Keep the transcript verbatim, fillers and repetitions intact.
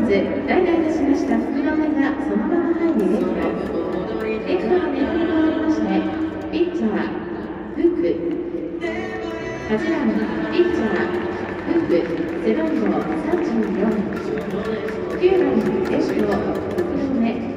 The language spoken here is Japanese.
代打いたしました福留がそのまま入りレフト。レフトの巡りが終わりまして、ピッチャー、福。はちばん、ピッチャー、福、背番号さんじゅうよん。きゅうばん、レフト、福留。